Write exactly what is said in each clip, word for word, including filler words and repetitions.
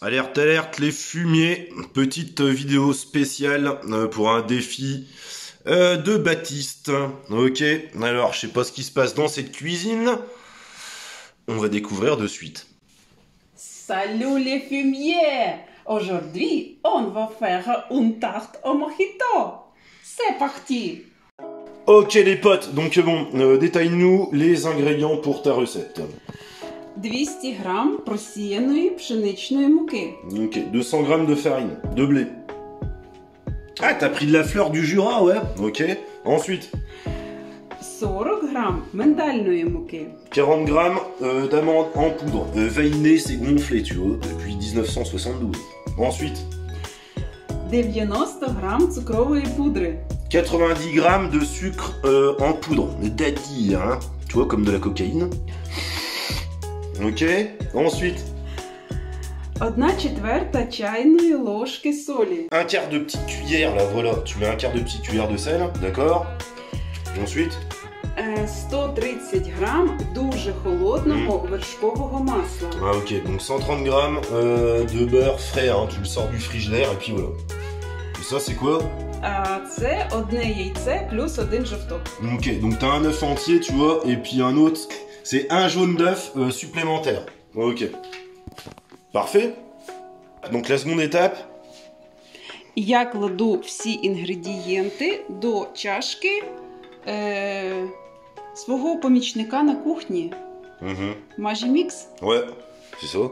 Alerte, alerte, les fumiers. Petite vidéo spéciale euh, pour un défi euh, de Baptiste. Ok, alors je sais pas ce qui se passe dans cette cuisine. On va découvrir de suite. Salut les fumiers! Aujourd'hui, on va faire une tarte au mojito. C'est parti! Ok les potes, donc bon, euh, détaille-nous les ingrédients pour ta recette. двісті грам просіяної пшеничної муки. Ok, deux cents grammes de farine, de blé. Ah, t'as pris de la fleur du Jura, ouais. Ok, ensuite. сорок грам миндальної муки. quarante grammes euh, d'amandes en poudre. Euh, Vainé, c'est gonflé, tu vois, depuis dix-neuf cent soixante-douze. Ensuite. дев'яносто грам цукрової пудри. quatre-vingt-dix grammes de sucre euh, en poudre. Daddy, hein. Tu vois, comme de la cocaïne. Ok, ensuite. одна четверта чайної ложки солі. Un quart de petite cuillère, là, voilà. Tu mets un quart de petite cuillère de sel, d'accord. Ensuite. сто тридцять грам дуже холодного mmh. вершкового масла. Ah ok, donc cent trente grammes euh, de beurre frais, hein. Tu le sors du frigidaire et puis voilà. Et ça c'est quoi? А це одне яйце плюс один жовток. Ok, donc t'as un œuf entier, tu vois, et puis un autre, c'est un jaune d'œuf euh, supplémentaire. Ok. Parfait. Donc la seconde étape. Я кладу всі інгредієнти до чашки е, свого помічника на кухні. Mmh. Magimix. Ouais, c'est ça.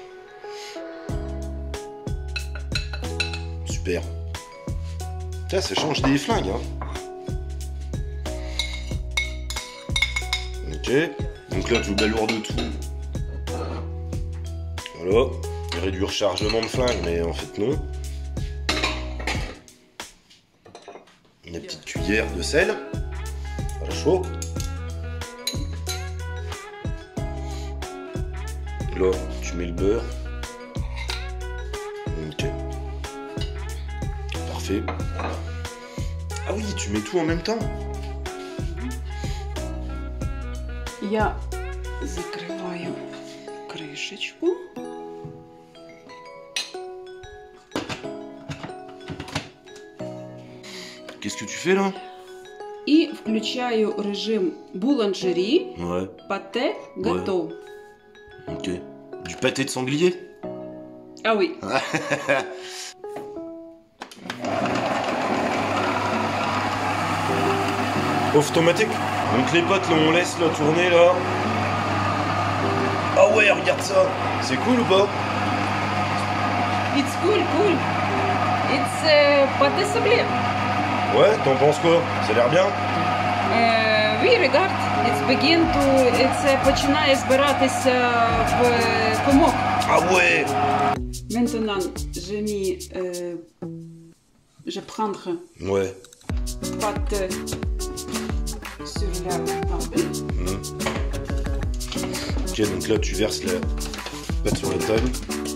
Super. Putain, ça change des flingues, hein. Ok. Donc là, tu balourdes de tout. Voilà. Réduire chargement de flingue, mais en fait, non. Une petite cuillère de sel. Voilà, chaud. Là, tu mets le beurre. Ok. Parfait. Ah oui, tu mets tout en même temps. Я закриваю кришечку. Qu'est-ce que tu fais là? І включаю режим бoulangerie. Ouais. Pâté gâteau. Ok. Du pâté de sanglier? Ah oui. Automatique. Donc les potes, là, on laisse là tourner là. Ah ouais, regarde ça. C'est cool ou pas? It's cool, cool. It's uh, pâté sablé. Ouais, t'en penses quoi? Ça a l'air bien? Uh, oui, regarde. It's begin to... It's uh, починає збиратися в комок. Ah ouais. Maintenant, je mis... Euh, je prendre Ouais. pâte sur la table. Mmh. Ok, donc là tu verses la pâte sur la table.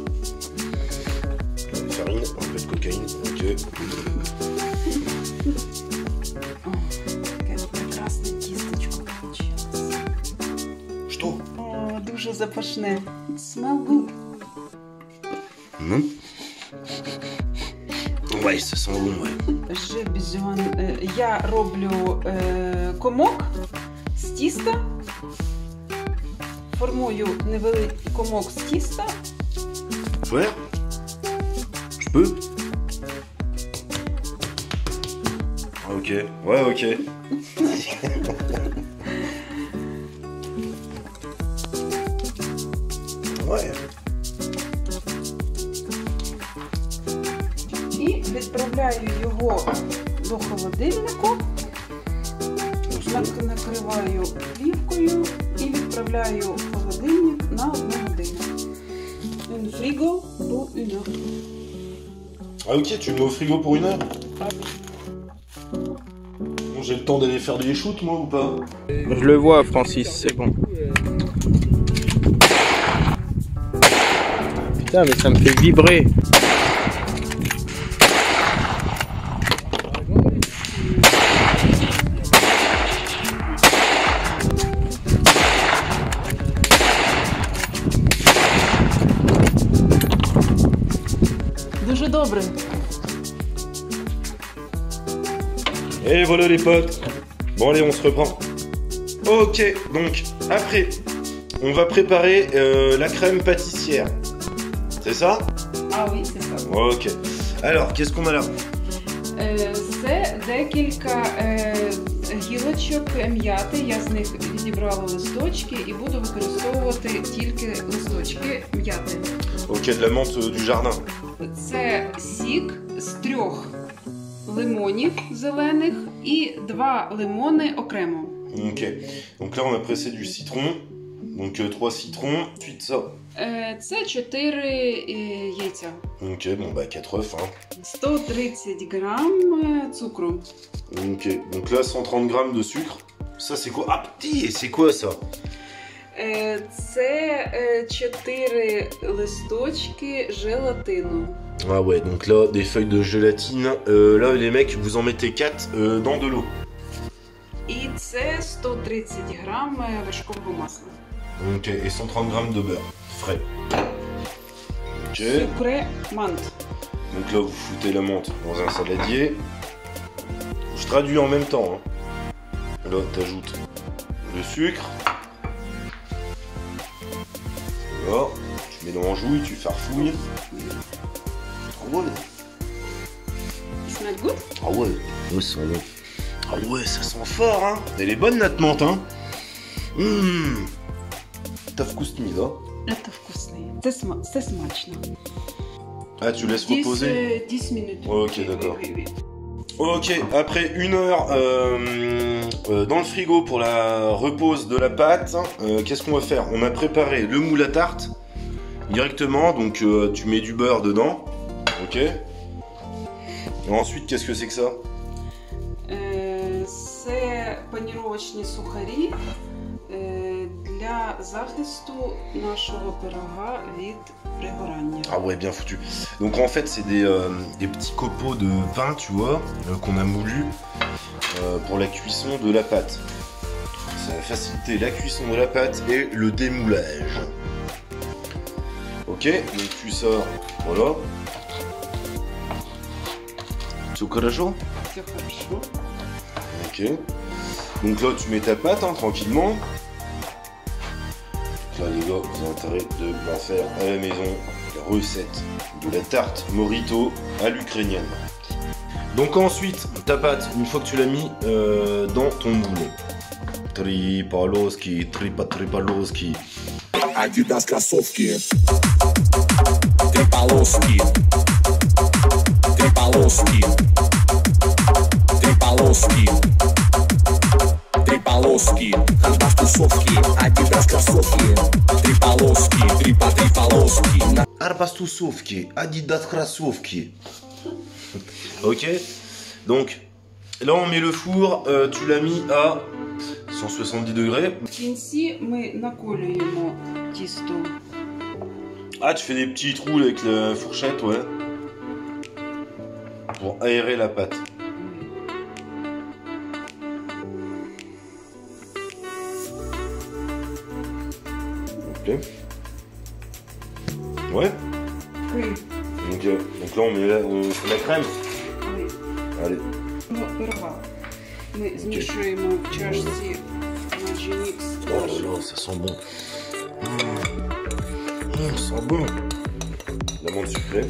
La farine, un peu de cocaïne. Ok. О, яке прекрасне тістечко получилось. Что? О, дуже запашне. It smell good. Mmh. Ouais, ça sent bon, ouais. J'ai besoin, е, я роблю е, комок з тіста, формую невеликий комок з тіста. Ouais. Je peux? Ah, ok. Ouais, ok. Ouais. І відправляю його до холодильнику, Нак- накриваю плівкою і відправляю в холодильник на одну годину. Un frigo pour une heure. Ah, ok, tu le mets au frigo pour une heure? Ah. Bon, j'ai le temps d'aller faire des shoots, moi, ou pas? Je le vois, Francis, c'est bon. Putain, mais ça me fait vibrer. Добре. Et voilà les potes. Bon allez, on se reprend. Ok, donc après, on va préparer euh, la crème pâtissière. C'est ça? А, oui, c'est ça. Ok. Alors, qu'est-ce qu'on a là? Е, Це декілька е, гілочок м'яти. Я з них відібрала листочки і буду використовувати тільки листочки м'яти. Ok, de la menthe euh, du jardin. Це сік з трьох лимонів зелених і два лимони окремо. Ok. Donc là, on a pressé du citron. Donc euh, trois citrons. Ensuite ça. Е, Це чотири е, яйця. Ok, bon bah quatre œufs. Hein. сто тридцять грам е, цукру. Ok. Donc là, cent trente grammes de sucre. Ça c'est quoi? Ah petit, c'est quoi ça? Е, Це е, чотири листочки желатину. Ah ouais, donc là, des feuilles de gélatine. Euh, là, les mecs, vous en mettez quatre euh, dans de l'eau. І це сто тридцять грам е, вершкового масла. Ok, et cent trente grammes de beurre frais. Ok. Sucre menthe. Donc là, vous foutez la menthe dans un saladier. Je traduis en même temps. Hein. Là, t'ajoutes le sucre. Là, tu mets dans l'enjouille, tu farfouilles. Ah ouais. Smell good? Ah ouais, ouais, ça sent bon. Ah ouais, ça sent fort, hein. Elle est bonne, notre menthe, hein. Mmh. T'as вкуснее, да? Це вкусний. Це, сма... це смачно. Ah, tu laisses reposer? dix minutes. Ok, d'accord. Ok, après une heure euh, euh, dans le frigo pour la repose de la pâte, euh, qu'est-ce qu'on va faire? On a préparé le moule à tarte directement, donc euh, tu mets du beurre dedans, ok. Et ensuite, qu'est-ce que c'est que ça? Е, Це паніровочні сухарі е, для захисту нашого пирога від пригорання. Ah ouais, bien foutu. Donc en fait, c'est des, euh, des petits copeaux de pain, tu vois, euh, qu'on a moulu euh, pour la cuisson de la pâte. Ça va faciliter la cuisson de la pâte et le démoulage. Ok, donc tu sors, voilà. Все хорошо? Все хорошо. Ok. Donc là, tu mets ta pâte, hein, tranquillement. Là, les gars, vous avez intérêt de bien faire à la maison la recette de la tarte Morito à l'ukrainienne. Donc ensuite, ta pâte, une fois que tu l'as mis euh, dans ton moule. Tripaloski, tripa tripaloski. Adidas кроссовки. Три полоски. Три полоски. Три полоски. Три полоски. Adidas кроссовки. Adidas кроссовки. Три полоски. Три по три полоски. Arbastoussovki, Adidas Krasovki. Ok. Donc, là on met le four, euh, tu l'as mis à cent soixante-dix degrés. В кінці ми наколюємо тісто. Ah, tu fais des petits trous avec la fourchette, ouais. Pour aérer la pâte. Ok. Ouais. Oui. Donc, euh, donc là on met la, on fait la crème. Oui. Allez. Ну, пирога. Ми змішуємо в чашці Magimix. Oh là là, ça sent bon. Mmh. Mmh, ça sent bon. L'amande sucrée.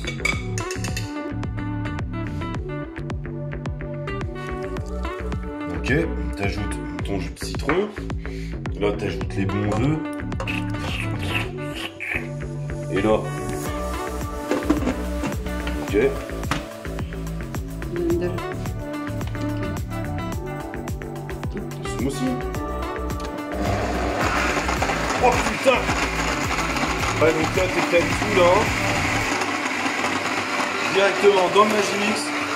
Ok, t'ajoutes ton jus de citron. Là, t'ajoutes les bons œufs. Et là. Ok. Блендер. Smoothie. Oh putain! Ouais, donc là, t'éclates tout là. Directement dans le Magimix.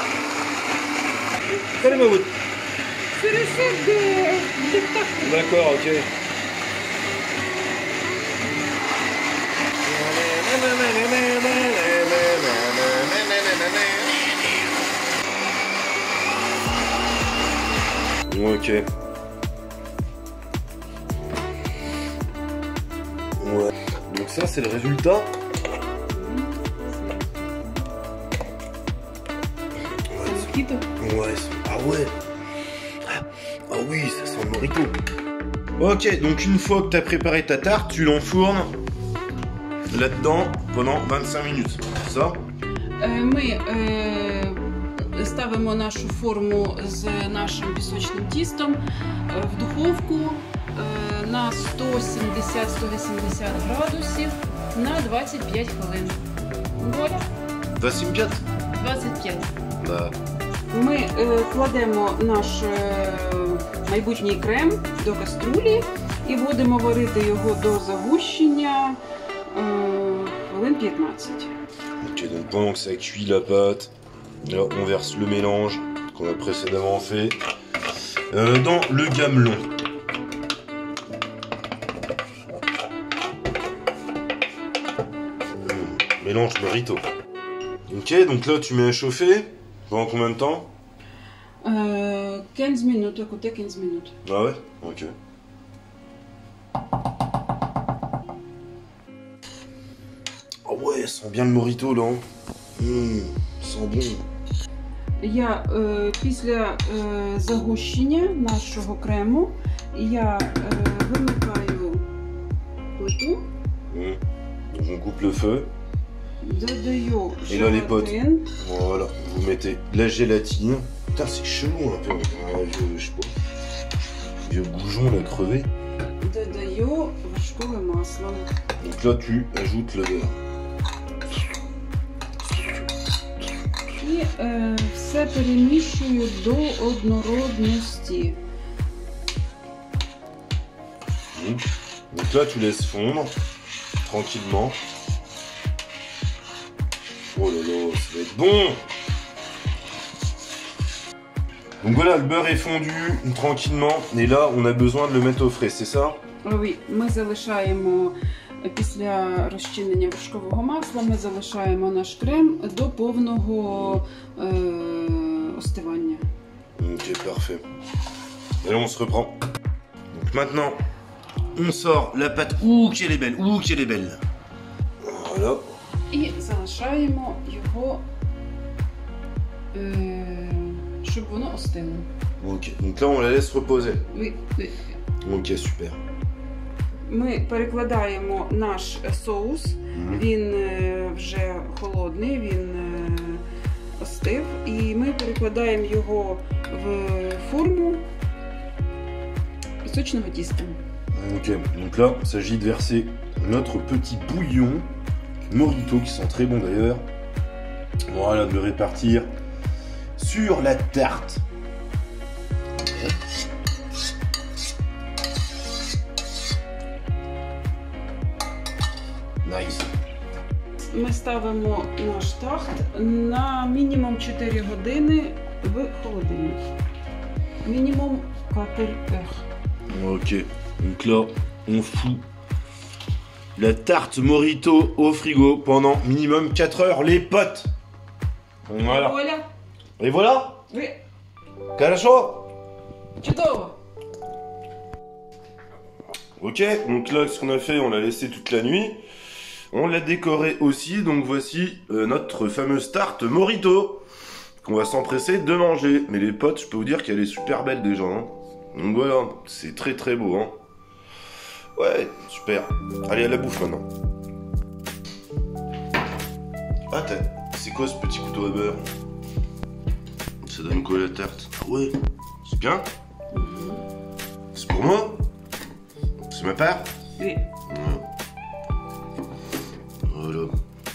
Allez, ma route. Це рецепт de tarte. D'accord, ok. Ok. Ouais. Donc ça c'est le résultat. morito. Ouais, ah ouais. Ah oui, ça sent le morito. Ok, donc une fois que tu as préparé ta tarte, tu l'enfournes là-dedans pendant vingt-cinq minutes. Ça? Ми е, ставимо нашу форму з нашим пісочним тістом в духовку е, на сто сімдесят - сто вісімдесят градусів на двадцять п'ять хвилин. Вуаля. двадцять п'ять? двадцять п'ять. Да. Ми е, кладемо наш е, майбутній крем до каструлі і будемо варити його до загущення е, хвилин п'ятнадцять. Ok, donc pendant que ça cuit la pâte, là on verse le mélange qu'on a précédemment fait euh, dans le gamelon. Mmh, mélange morito. Ok, donc là tu mets à chauffer pendant combien de temps? Е, quinze minutes, à côté quinze minutes. Ah ouais? Ok. Ah ouais, ça sent bien le morito là. Mmh, ça sent bon. Я е, після е, загущення нашого крему я е, вимикаю плиту, Mmh. Donc on coupe le feu. додаю Et là les potes. желатин, Voilà, vous mettez la gélatine. Putain, c'est chelou un peu. Un vieux, je sais pas. Vieux goujon là crevé. додаю вершкове масло. Donc là, tu ajoutes le beurre. І е, все перемішую до однородності. Mmh. Donc là, tu laisses fondre tranquillement. Oh là là, ça va être bon. Donc voilà, le beurre est fondu tranquillement. Et là, on a besoin de le mettre au frais, c'est ça? Oui, ми залишаємо після розчинення вершкового масла, ми залишаємо наш крем до повного е, остивання. Ok, parfait. Et là, on se reprend. Donc maintenant, on sort la pâte. Ouh, qu'elle est belle. Ouh, qu'elle est belle. Voilà. І залишаємо його, е, щоб воно остило. Ok, donc là, on la laisse reposer. Ви- ви- Ok, super. Ми перекладаємо наш соус, Mhm. він е, вже холодний, він е, остив, і ми перекладаємо його в форму пісочного тіста. Ok, donc là, il s'agit de verser notre petit bouillon morito qui sent très bon d'ailleurs. Voilà, de le répartir sur la tarte. Nice. Ми ставимо наш тарт на мінімум чотири години в холодильник. Мінімум quatre heures. Ok, donc là, on fout la tarte morito au frigo pendant minimum quatre heures, les potes. Voilà. Оля, Et voilà, ви Хорошо. чудово! Ok, donc là, ce qu'on a fait, on l'a laissé toute la nuit. On l'a décoré aussi, donc voici euh, notre fameuse tarte morito qu'on va s'empresser de manger. Mais les potes, je peux vous dire qu'elle est super belle déjà. Hein. Donc voilà, c'est très très beau. Hein. Ouais, super. Allez, à la bouffe maintenant. Ah, c'est quoi ce petit couteau à beurre? Ça donne quoi la tarte? Ah ouais, c'est bien. C'est pour moi? C'est ma part? Oui. Ouais. Voilà.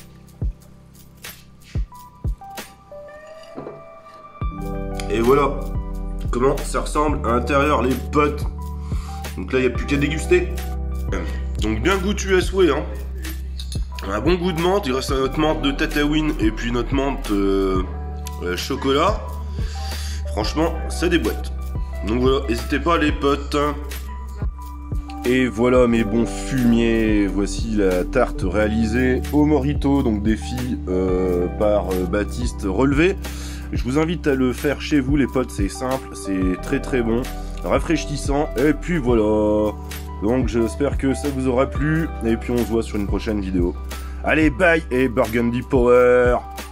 Et voilà comment ça ressemble à l'intérieur, les potes. Donc là, il n'y a plus qu'à déguster. Donc bien goûtu à souhait. Hein. Un bon goût de menthe. Il reste notre menthe de Tatooine et puis notre menthe euh, euh, chocolat. Franchement, ça déboîte. Donc voilà, n'hésitez pas les potes. Et voilà mes bons fumiers, voici la tarte réalisée au morito, donc défi euh, par euh, Baptiste relevé. Je vous invite à le faire chez vous les potes, c'est simple, c'est très très bon, rafraîchissant, et puis voilà. Donc j'espère que ça vous aura plu, et puis on se voit sur une prochaine vidéo. Allez, bye et Burgundy Power!